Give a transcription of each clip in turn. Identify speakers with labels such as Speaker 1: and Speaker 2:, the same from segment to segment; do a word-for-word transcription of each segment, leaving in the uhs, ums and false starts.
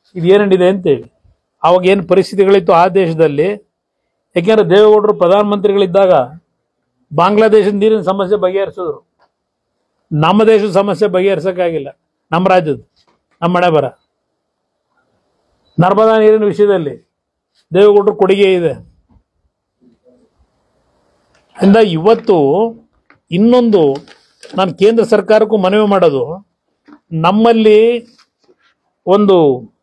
Speaker 1: ಇದೇನಿದೆ ಅಂತೇಳಿ. ಅವಾಗ ಏನು ಪರಿಸ್ಥಿತಿಗಳಿತ್ತು ಆ ದೇಶದಲ್ಲಿ, ಯಾಕೆಂದ್ರೆ ದೇವೇಗೌಡರು ಪ್ರಧಾನಮಂತ್ರಿಗಳಿದ್ದಾಗ ಬಾಂಗ್ಲಾದೇಶದ ನೀರಿನ ಸಮಸ್ಯೆ ಬಗೆಹರಿಸಿದ್ರು. ನಮ್ಮ ದೇಶದ ಸಮಸ್ಯೆ ಬಗೆಹರಿಸೋಕ್ಕಾಗಿಲ್ಲ. ನಮ್ಮ ರಾಜ್ಯದ ನಮ್ಮ ಮನೆ ಬರ ನರ್ಮದಾ ನೀರಿನ ವಿಷಯದಲ್ಲಿ ದೇವೇಗೌಡರು ಕೊಡುಗೆ ಇದೆ. ಇಂದ ಇವತ್ತು ಇನ್ನೊಂದು ನಾನು ಕೇಂದ್ರ ಸರ್ಕಾರಕ್ಕೂ ಮನವಿ ಮಾಡೋದು, ನಮ್ಮಲ್ಲಿ ಒಂದು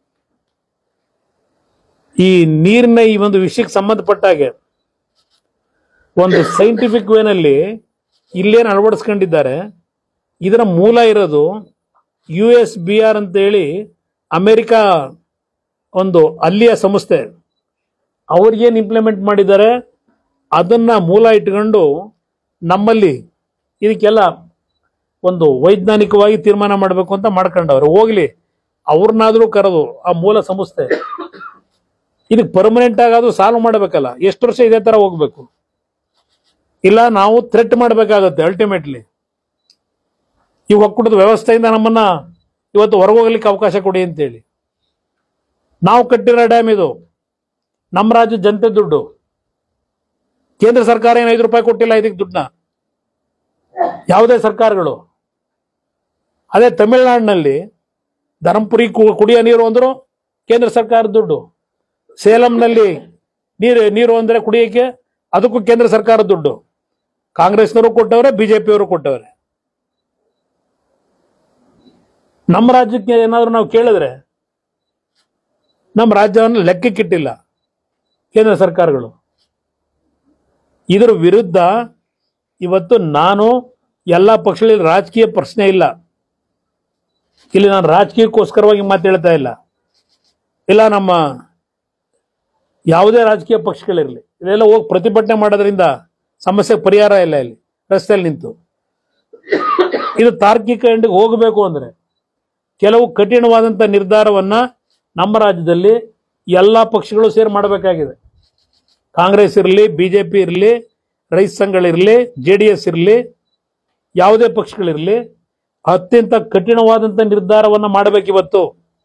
Speaker 1: ಈ ನೀರಿನ ಈ ಒಂದು ವಿಷಯಕ್ಕೆ ಸಂಬಂಧಪಟ್ಟಾಗೆ ಒಂದು ಸೈಂಟಿಫಿಕ್ ವೇನಲ್ಲಿ ಇಲ್ಲೇನು ಅಳವಡಿಸ್ಕೊಂಡಿದ್ದಾರೆ, ಇದರ ಮೂಲ ಇರೋದು ಯು ಎಸ್ ಬಿ ಆರ್ ಅಂತೇಳಿ ಅಮೆರಿಕಾ ಒಂದು ಅಲ್ಲಿಯ ಸಂಸ್ಥೆ. ಅವ್ರಿಗೇನು ಇಂಪ್ಲಿಮೆಂಟ್ ಮಾಡಿದ್ದಾರೆ ಅದನ್ನ ಮೂಲ ಇಟ್ಕೊಂಡು ನಮ್ಮಲ್ಲಿ ಇದಕ್ಕೆಲ್ಲ ಒಂದು ವೈಜ್ಞಾನಿಕವಾಗಿ ತೀರ್ಮಾನ ಮಾಡಬೇಕು ಅಂತ ಮಾಡ್ಕೊಂಡವ್ರು. ಹೋಗ್ಲಿ, ಅವ್ರನ್ನಾದ್ರೂ ಕರೆದು ಆ ಮೂಲ ಸಂಸ್ಥೆ ಇದಕ್ಕೆ ಪರ್ಮನೆಂಟ್ ಆಗೋದು ಸಾಲ್ವ್ ಮಾಡಬೇಕಲ್ಲ. ಎಷ್ಟು ವರ್ಷ ಇದೇ ತರ ಹೋಗ್ಬೇಕು? ಇಲ್ಲ ನಾವು ಥ್ರೆಟ್ ಮಾಡಬೇಕಾಗತ್ತೆ ಅಲ್ಟಿಮೇಟ್ಲಿ. ಈ ಒಕ್ಕೂಟದ ವ್ಯವಸ್ಥೆಯಿಂದ ನಮ್ಮನ್ನ ಇವತ್ತು ಹೊರಗೋಗ್ಲಿಕ್ಕೆ ಅವಕಾಶ ಕೊಡಿ ಅಂತೇಳಿ. ನಾವು ಕಟ್ಟಿರೋ ಡ್ಯಾಮ್ ಇದು, ನಮ್ಮ ರಾಜ್ಯದ ಜನತೆ ದುಡ್ಡು. ಕೇಂದ್ರ ಸರ್ಕಾರ ಏನು ಐದು ರೂಪಾಯಿ ಕೊಟ್ಟಿಲ್ಲ ಇದಕ್ಕೆ ದುಡ್ಡನ್ನ, ಯಾವುದೇ ಸರ್ಕಾರಗಳು. ಅದೇ ತಮಿಳುನಾಡಿನಲ್ಲಿ ಧರ್ಮಪುರಿ ಕುಡಿಯೋ ನೀರು ಅಂದ್ರು ಕೇಂದ್ರ ಸರ್ಕಾರದ ದುಡ್ಡು. ಸೇಲಂನಲ್ಲಿ ನೀರು ನೀರು ಅಂದ್ರೆ ಕುಡಿಯೋಕೆ ಅದಕ್ಕೂ ಕೇಂದ್ರ ಸರ್ಕಾರದ ದುಡ್ಡು. ಕಾಂಗ್ರೆಸ್ನವರು ಕೊಟ್ಟವ್ರೆ, ಬಿಜೆಪಿಯವರು ಕೊಟ್ಟವ್ರೆ. ನಮ್ಮ ರಾಜ್ಯಕ್ಕೆ ಏನಾದ್ರು ನಾವು ಕೇಳಿದ್ರೆ ನಮ್ಮ ರಾಜ್ಯವನ್ನು ಲೆಕ್ಕಕ್ಕಿಟ್ಟಿಲ್ಲ ಕೇಂದ್ರ ಸರ್ಕಾರಗಳು. ಇದರ ವಿರುದ್ಧ ಇವತ್ತು ನಾನು ಎಲ್ಲ ಪಕ್ಷಗಳಲ್ಲಿ ರಾಜಕೀಯ ಪ್ರಶ್ನೆ ಇಲ್ಲ, ಇಲ್ಲಿ ನಾನು ರಾಜಕೀಯಕ್ಕೋಸ್ಕರವಾಗಿ ಮಾತಾಡ್ತಾ ಇಲ್ಲ. ಇಲ್ಲ ನಮ್ಮ ಯಾವುದೇ ರಾಜಕೀಯ ಪಕ್ಷಗಳಿರಲಿ, ಇದೆಲ್ಲ ಹೋಗಿ ಪ್ರತಿಭಟನೆ ಮಾಡೋದ್ರಿಂದ ಸಮಸ್ಯೆ ಪರಿಹಾರ ಇಲ್ಲ. ಇಲ್ಲಿ ರಸ್ತೆಯಲ್ಲಿ ನಿಂತು ಇದು ತಾರ್ಕಿಕ ಎಂಡಿಗೆ ಹೋಗಬೇಕು ಅಂದ್ರೆ ಕೆಲವು ಕಠಿಣವಾದಂಥ ನಿರ್ಧಾರವನ್ನ ನಮ್ಮ ರಾಜ್ಯದಲ್ಲಿ ಎಲ್ಲ ಪಕ್ಷಗಳು ಸೇರಿ ಮಾಡಬೇಕಾಗಿದೆ. ಕಾಂಗ್ರೆಸ್ ಇರಲಿ, ಬಿಜೆಪಿ ಇರಲಿ, ರೈತ ಸಂಘಗಳಿರಲಿ, ಜೆ ಡಿ ಎಸ್ ಇರಲಿ, ಯಾವುದೇ ಪಕ್ಷಗಳಿರಲಿ, ಅತ್ಯಂತ ಕಠಿಣವಾದಂಥ ನಿರ್ಧಾರವನ್ನ ಮಾಡಬೇಕಿವತ್ತು.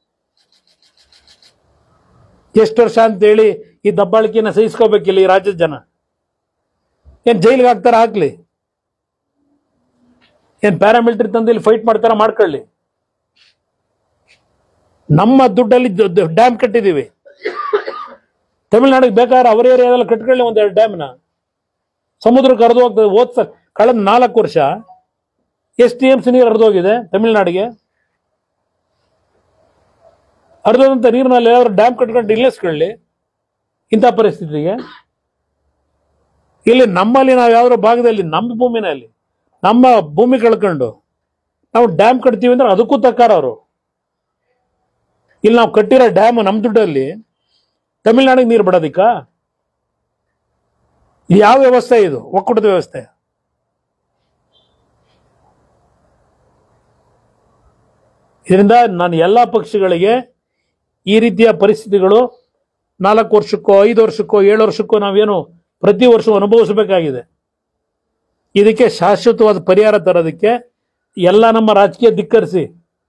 Speaker 1: ಎಷ್ಟು ವರ್ಷ ಅಂತೇಳಿ ಈ ದಬ್ಬಾಳಿಕೆಯನ್ನು ಸಹಿಸ್ಕೋಬೇಕಿಲ್ಲ ಈ ರಾಜ್ಯದ ಜನ. ಏನ್ ಜೈಲಿಗೆ ಹಾಕ್ತಾರ ಹಾಕ್ಲಿ, ಏನ್ ಪ್ಯಾರಾಮಿಲಿಟರಿ ತಂದು ಇಲ್ಲಿ ಫೈಟ್ ಮಾಡ್ತಾರ ಮಾಡ್ಕೊಳ್ಳಿ. ನಮ್ಮ ದುಡ್ಡಲ್ಲಿ ಡ್ಯಾಮ್ ಕಟ್ಟಿದೀವಿ. ತಮಿಳ್ನಾಡಿಗೆ ಬೇಕಾದ್ರೆ ಅವರ ಏರಿಯಾದಲ್ಲಿ ಕಟ್ಕೊಳ್ಳಿ ಒಂದೆರಡು ಡ್ಯಾಮ್ನ. ಸಮುದ್ರಕ್ಕೆ ಹರಿದು ಹೋಗ್ತದೆ. ಓದ್ಸ ಕಳೆದ ನಾಲ್ಕು ವರ್ಷ ಎಷ್ಟು ಟಿ ಎಂ ಸಿ ನೀರು ಹರಿದೋಗಿದೆ ತಮಿಳ್ನಾಡಿಗೆ. ಹರಿದಂತ ನೀರಿನಲ್ಲಿ ಯಾವ್ದಾದ್ರು ಡ್ಯಾಮ್ ಕಟ್ಕೊಂಡು ನಿಲ್ಲಿಸ್ಕೊಳ್ಳಿ ಇಂಥ ಪರಿಸ್ಥಿತಿಗೆ. ಇಲ್ಲಿ ನಮ್ಮಲ್ಲಿ ನಾವು ಯಾವ್ದಾರ ಭಾಗದಲ್ಲಿ ನಮ್ಮ ಭೂಮಿನಲ್ಲಿ ನಮ್ಮ ಭೂಮಿ ಕಳ್ಕೊಂಡು ನಾವು ಡ್ಯಾಮ್ ಕಟ್ತೀವಿ ಅಂದ್ರೆ ಅದಕ್ಕೂ ತಕ್ಕಾರ ಅವರು. ಇಲ್ಲಿ ನಾವು ಕಟ್ಟಿರೋ ಡ್ಯಾಮ್ ನಮ್ಮ ದುಡ್ಡಲ್ಲಿ ತಮಿಳ್ನಾಡಿಗೆ ನೀರು ಬಿಡೋದಿಕ್ಕ? ಯಾವ ವ್ಯವಸ್ಥೆ ಇದು? ಒಕ್ಕೂಟದ ವ್ಯವಸ್ಥೆ. ಇದರಿಂದ ನಾನು ಎಲ್ಲ ಪಕ್ಷಗಳಿಗೆ ಈ ರೀತಿಯ ಪರಿಸ್ಥಿತಿಗಳು ನಾಲ್ಕು ವರ್ಷಕ್ಕೋ ಐದು ವರ್ಷಕ್ಕೋ ಏಳು ವರ್ಷಕ್ಕೋ ನಾವೇನು ಪ್ರತಿ ವರ್ಷ ಅನುಭವಿಸಬೇಕಾಗಿದೆ. ಇದಕ್ಕೆ ಶಾಶ್ವತವಾದ ಪರಿಹಾರ ತರೋದಕ್ಕೆ ಎಲ್ಲ ನಮ್ಮ ರಾಜಕೀಯ ಧಿಕ್ಕರಿಸಿ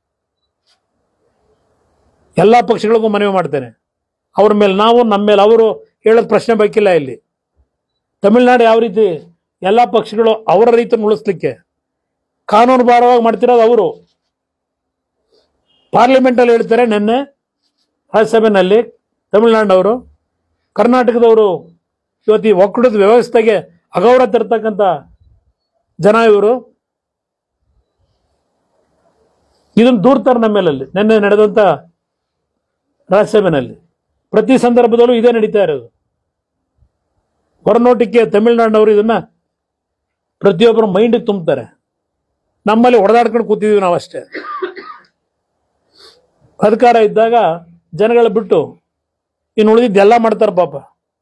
Speaker 1: ಎಲ್ಲ ಪಕ್ಷಗಳಿಗೂ ಮನವಿ ಮಾಡ್ತೇನೆ. ಅವ್ರ ಮೇಲೆ ನಾವು, ನಮ್ಮ ಮೇಲೆ ಅವರು ಹೇಳೋದು ಪ್ರಶ್ನೆ ಬೇಕಿಲ್ಲ. ಇಲ್ಲಿ ತಮಿಳ್ನಾಡು ಯಾವ ರೀತಿ ಎಲ್ಲ ಪಕ್ಷಗಳು ಅವರ ರೈತರನ್ನು ಉಳಿಸ್ಲಿಕ್ಕೆ ಕಾನೂನು ಬಾರವಾಗಿ ಮಾಡ್ತಿರೋದು ಅವರು. ಪಾರ್ಲಿಮೆಂಟ್ ಅಲ್ಲಿ ಹೇಳ್ತಾರೆ, ನಿನ್ನೆ ರಾಜ್ಯಸಭೆಯಲ್ಲಿ ತಮಿಳುನಾಡಿನವರು, ಕರ್ನಾಟಕದವರು ಇವತ್ತು ಈ ಒಕ್ಕೂಟದ ವ್ಯವಸ್ಥೆಗೆ ಅಗೌರವ ತರ್ತಕ್ಕಂಥ ಜನ ಇವರು. ಇದನ್ನು ದೂರ್ತಾರೆ ನಮ್ಮ ಮೇಲಲ್ಲಿ. ನಿನ್ನೆ ನಡೆದಂತ ರಾಜ್ಯಸಭೆಯಲ್ಲಿ ಪ್ರತಿ ಸಂದರ್ಭದಲ್ಲೂ ಇದೇ ನಡೀತಾ ಇರೋದು. ಹೊರನೋಟಕ್ಕೆ ತಮಿಳುನಾಡಿನವರು ಇದನ್ನ ಪ್ರತಿಯೊಬ್ಬರು ಮೈಂಡಿಗೆ ತುಂಬ್ತಾರೆ. ನಮ್ಮಲ್ಲಿ ಹೊಡೆದಾಡ್ಕೊಂಡು ಕೂತಿದೀವಿ ನಾವು ಅಷ್ಟೇ. ಅಧಿಕಾರ ಇದ್ದಾಗ ಜನಗಳ ಬಿಟ್ಟು ಇನ್ನು ಉಳಿದಿದ್ದೆಲ್ಲ ಮಾಡ್ತಾರೆ ಪಾಪ.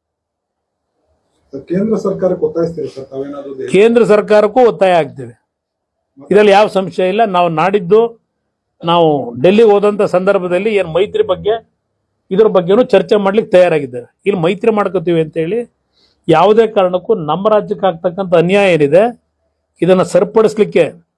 Speaker 2: ಕೇಂದ್ರ ಸರ್ಕಾರಕ್ಕೆ ಒತ್ತಾಯಿಸ್ತೀವಿ ಸರ್ ತಾವೇನಾದರೂ?
Speaker 1: ಕೇಂದ್ರ ಸರ್ಕಾರಕ್ಕೂ ಒತ್ತಾಯ ಆಗ್ತೇವೆ, ಇದರಲ್ಲಿ ಯಾವ ಸಂಶಯ ಇಲ್ಲ. ನಾವು ನಾಡಿದ್ದು ನಾವು ಡೆಲ್ಲಿಗೆ ಹೋದಂತ ಸಂದರ್ಭದಲ್ಲಿ ಏನು ಮೈತ್ರಿ ಬಗ್ಗೆ ಇದ್ರ ಬಗ್ಗೆನೂ ಚರ್ಚೆ ಮಾಡ್ಲಿಕ್ಕೆ ತಯಾರಾಗಿದ್ದೇವೆ. ಇಲ್ಲಿ ಮೈತ್ರಿ ಮಾಡ್ಕೋತೀವಿ ಅಂತೇಳಿ ಯಾವುದೇ ಕಾರಣಕ್ಕೂ ನಮ್ಮ ರಾಜ್ಯಕ್ಕೆ ಆಗ್ತಕ್ಕಂಥ ಅನ್ಯಾಯ ಏನಿದೆ ಇದನ್ನು ಸರಿಪಡಿಸ್ಲಿಕ್ಕೆ